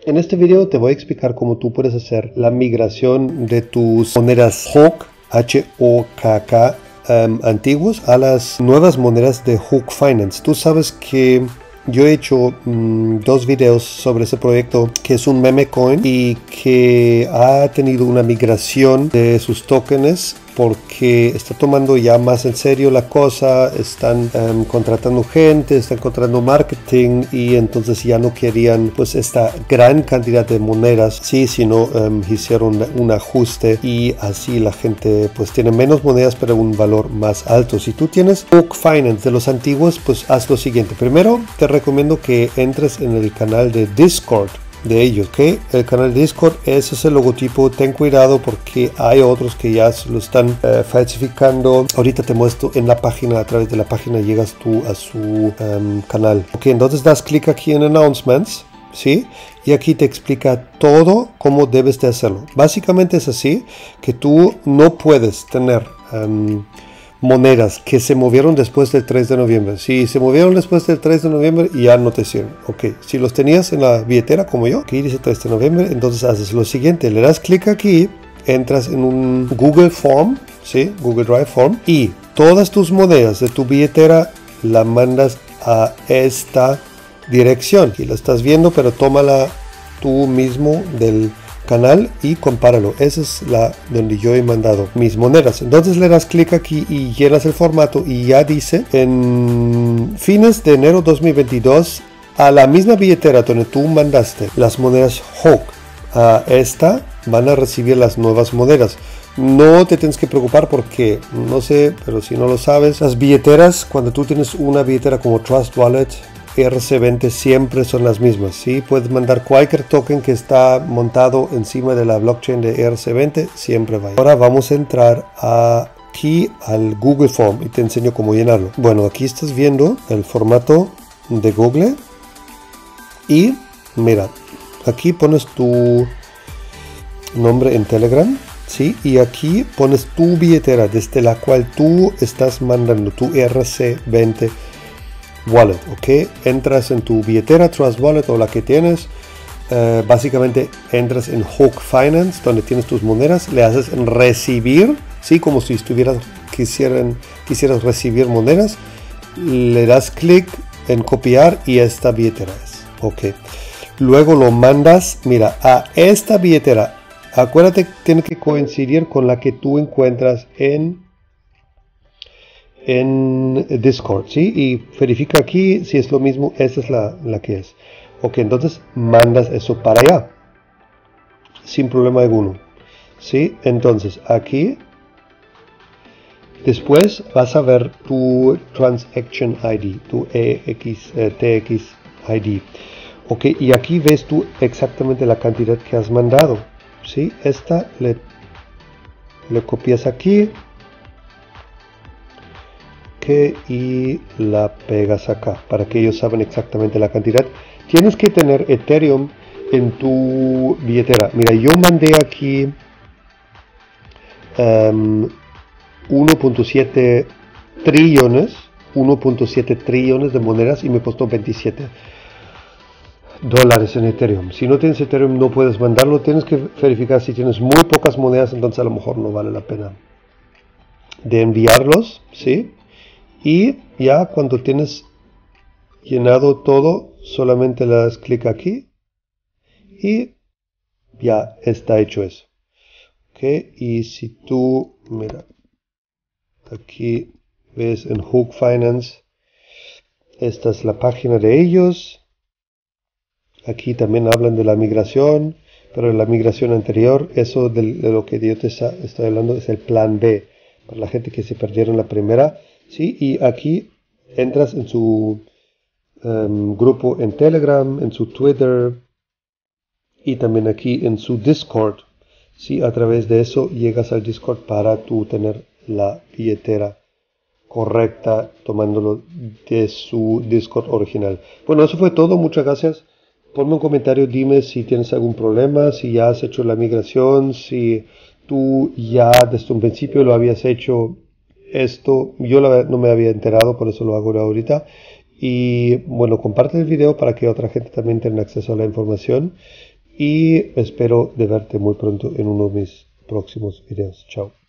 En este video te voy a explicar cómo tú puedes hacer la migración de tus monedas HOOK, H-O-K-K, antiguos a las nuevas monedas de HOOK Finance. Tú sabes que yo he hecho dos videos sobre ese proyecto, que es un meme coin y que ha tenido una migración de sus tokens porque está tomando ya más en serio la cosa. Están contratando gente, están contratando marketing, y entonces ya no querían pues esta gran cantidad de monedas, sí, sino hicieron un ajuste y así la gente pues tiene menos monedas pero un valor más alto. Si tú tienes HOOK Finance de los antiguos, pues haz lo siguiente. Primero te recomiendo que entres en el canal de Discord de ellos, ¿ok? El canal de Discord, ese es el logotipo. Ten cuidado porque hay otros que ya lo están falsificando. Ahorita te muestro en la página, a través de la página llegas tú a su canal, ok. Entonces das clic aquí en Announcements, ¿sí? Y aquí te explica todo cómo debes de hacerlo. Básicamente es así, que tú no puedes tener monedas que se movieron después del 3 de noviembre. Si se movieron después del 3 de noviembre, ya no te sirven. Ok, si los tenías en la billetera como yo, aquí dice 3 de noviembre, entonces haces lo siguiente. Le das clic aquí, entras en un Google Form, ¿sí? Google Drive Form, y todas tus monedas de tu billetera la mandas a esta dirección. Aquí la estás viendo, pero tómala tú mismo del canal y compáralo. Esa es la donde yo he mandado mis monedas. Entonces le das clic aquí y llenas el formato y ya dice en fines de enero 2022 a la misma billetera donde tú mandaste las monedas HOOK, a esta van a recibir las nuevas monedas. No te tienes que preocupar porque, no sé, pero si no lo sabes, las billeteras, cuando tú tienes una billetera como Trust Wallet, ERC20, siempre son las mismas, ¿sí? Puedes mandar cualquier token que está montado encima de la blockchain de ERC20, siempre va. Ahora vamos a entrar aquí al Google Form y te enseño cómo llenarlo. Bueno, aquí estás viendo el formato de Google y mira, aquí pones tu nombre en Telegram, ¿sí? Y aquí pones tu billetera desde la cual tú estás mandando tu ERC20 Wallet, ok. Entras en tu billetera Trust Wallet o la que tienes, básicamente entras en HOOK Finance donde tienes tus monedas, le haces en recibir, sí, como si quisieras recibir monedas, le das clic en copiar y esta billetera es, ok. Luego lo mandas, mira, a esta billetera. Acuérdate, tiene que coincidir con la que tú encuentras en Discord, ¿sí? Y verifica aquí si es lo mismo. Esa es la que es. Ok, entonces mandas eso para allá sin problema alguno, ¿sí? Entonces aquí después vas a ver tu Transaction ID, tu TX ID. Ok, y aquí ves tú exactamente la cantidad que has mandado, ¿sí? Esta le copias aquí y la pegas acá para que ellos saben exactamente la cantidad. Tienes que tener Ethereum en tu billetera. Mira, yo mandé aquí 1.7 trillones de monedas y me costó $27 en Ethereum. Si no tienes Ethereum no puedes mandarlo. Tienes que verificar si tienes muy pocas monedas, entonces a lo mejor no vale la pena de enviarlos, ¿sí? Y ya cuando tienes llenado todo, solamente le das clic aquí y ya está hecho eso. Ok, y si tú, mira, aquí ves en HOOK Finance, esta es la página de ellos. Aquí también hablan de la migración, pero la migración anterior, eso de lo que yo te estoy hablando es el plan B, para la gente que se perdieron la primera. Sí, y aquí entras en su grupo en Telegram, en su Twitter y también aquí en su Discord. Sí, a través de eso llegas al Discord para tú tener la billetera correcta tomándolo de su Discord original. Bueno, eso fue todo. Muchas gracias. Ponme un comentario, dime si tienes algún problema, si ya has hecho la migración, si tú ya desde un principio lo habías hecho. Esto yo la verdad no me había enterado, por eso lo hago ahorita. Y bueno, comparte el video para que otra gente también tenga acceso a la información. y espero de verte muy pronto en uno de mis próximos videos. Chao.